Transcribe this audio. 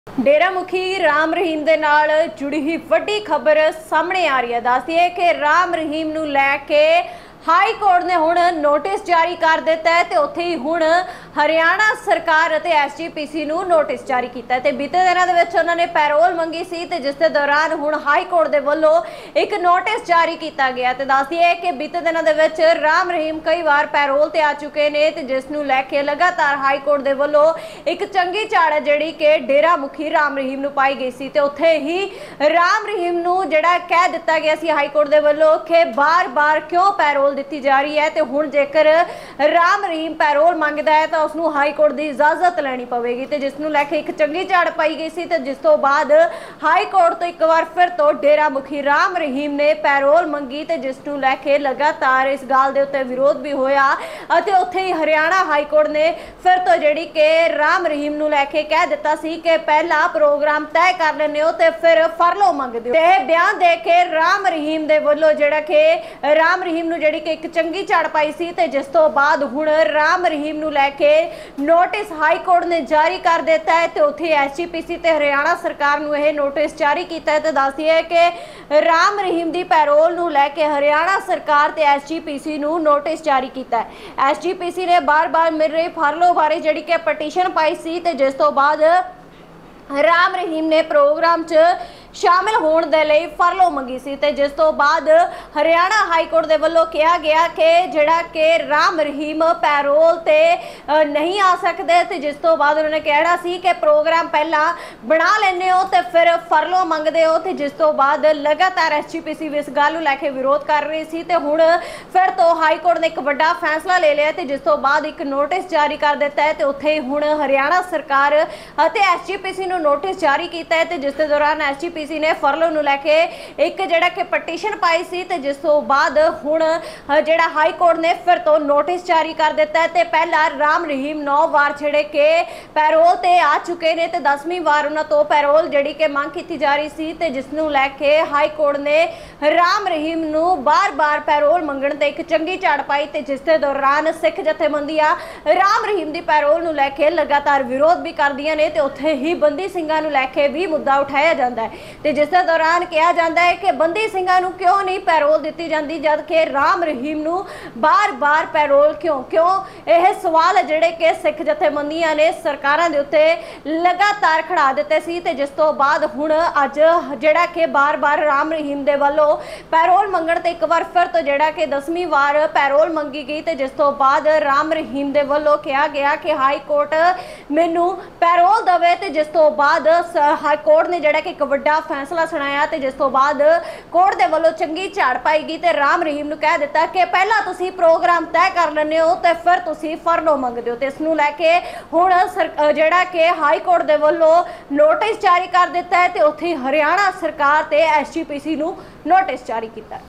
डेरा मुखी राम रहीम दे नाल जुड़ी ही वड्डी खबर सामने आ रही है। दस दिए कि राम रहीम नूं लैके हाई कोर्ट ने हुण नोटिस जारी कर दिता है। तो उत्थे ही हुण हरियाणा सरकार अते SGPC नूं नोटिस जारी किया है। बीते दिनों दे विच उन्होंने पैरोल मंगी सी ते जिस दे दौरान हुण हाई कोर्ट दे वल्लों एक नोटिस जारी किया गया। तो दस दिए कि बीते दिनों दे विच राम रहीम कई बार पैरोल ते आ चुके ने ते जिस नूं लैके लगातार हाई कोर्ट दे वल्लों एक चंगी झाड़ जिहड़ी कि डेरा मुखी राम रहीम नूं पाई गई सी। ते उत्थे ही राम रहीम नूं जिहड़ा कह दिता गया सी हाई कोर्ट दे वल्लों कि बार बार क्यों पैरोल दी जा रही है। तो हुण जेकर राम रहीम पैरोल मंगदा है तो उसनूं हाई कोर्ट की इजाजत लैनी पवेगी। तो जिसनूं लैके एक चंगी झाड़ पाई गई सी। तो जिस तो बाद हाई कोर्ट तो एक बार फिर तो डेरा मुखी राम रहीम ने पैरोल मंगी ते जिसनूं लैके लगातार इस गल दे उत्ते विरोध भी होया। उत्थे ही हरियाणा हाई कोर्ट ने फिर तो जिहड़ी कि राम रहीम नूं लैके कह दिता सी कि पहला प्रोग्राम तय कर लैंदे हो ते फिर फरलो मंगदे हो। ते बयान दे के राम रहीम दे वल्लों जिहड़ा कि राम रहीम नूं जिहड़ी एक चंगी झाड़ पाई सी। ते जिस तो बाद हुण राम रहीम नूं लैके नोटिस हाई कोर्ट ने जारी कर दिता है। तो उत्थे SGPC ते हरियाणा सरकार नूं यह नोटिस जारी किया है। तो दस दिए कि राम रहीम दी पैरोल नूं लैके हरियाणा सरकार ते SGPC नूं नोटिस जारी किया है। SGPC ने बार बार मिल रही फरलो बारे जिहड़ी कि पटीशन पाई सी। ते जिस तो बाद राम रहीम ने प्रोग्राम च शामिल होने दे लई फरलो मंगी सी। ते जिस तो बाद हरियाणा हाई कोर्ट दे वल्लों कहा गया कि जिहड़ा कि राम रहीम पैरोल ते नहीं आ सकते। ते जिस तो बाद उन्होंने कहना सी कि प्रोग्राम पहला बना लैंदे हो ते फिर फरलो मंगदे हो। ते जिस तो बाद लगातार SGPC इस गल नूं लैके विरोध कर रही सी। ते हुण फिर तो हाई कोर्ट ने एक वड्डा फैसला ले लिया। ते जिस तो बाद एक नोटिस जारी कर दिता है। ते उत्थे हुण हरियाणा सरकार अते SGPC नूं नोटिस जारी किया है। ते जिस दे दौरान SGPC ने फरलो नूं लैके एक जिहड़ा कि पटीशन पाई सी। ते जिस तो बाद हुण जिहड़ा हाई कोर्ट ने फिर तो नोटिस जारी कर दिता है। ते पहला राम रहीम 9 वार जिहड़े कि पैरोल ते आ चुके ने ते 10वीं वार उन्हां तो पैरोल जिहड़ी कि मंग कीती जा रही सी। ते जिस नूं लैके हाई कोर्ट ने राम रहीम नूं बार बार पैरोल मंगण ते एक चंगी झाड़ पाई। ते जिस दे दौरान सिख जथेबंदियां राम रहीम दी पैरोल नूं लैके लगातार विरोध भी करदियां ने। ते उत्थे ही बंदी ਸਿੰਘਾਂ नूं लैके भी मुद्दा उठाया जाता है। ते जिस दे दौरान कहा जाता है कि बंदी ਸਿੰਘਾਂ नूं क्यों नहीं पैरोल दी जाती जबकि राम रहीम नूं बार बार पैरोल क्यों यह सवाल जिहड़े कि सिख जथेबंदियां ने सरकारां दे उत्ते लगातार खड़ा दिते सी। ते जिस तो बाद हुण अज जिहड़ा कि बार बार राम रहीम दे वल्लों पैरोल मंगण ते एक बार फिर तो जिहड़ा कि 10वीं वार पैरोल मंगी गई। ते जिस तो बाद राम रहीम दे वल्लों कहा गया कि हाई कोर्ट मैनू पैरोल दवे। ते जिस तो बाद हाई कोर्ट ने जिहड़ा कि एक वड्डा फैसला सुनाया। ते जिस तो बाद कोर्ट दे वल्लों चंगी झाड़ पाई गई। ते राम रहीम नूं कह दिता कि पहला तुसी प्रोग्राम तय कर लैंदे हो ते फिर तुसी फरलो मंगदे हो। ते इस नूं लैके हुण जिहड़ा कि हाई कोर्ट दे वल्लों नोटिस जारी कर दिता है। ते उत्थे हरियाणा सरकार ते SGPC नूं नोटिस जारी किया।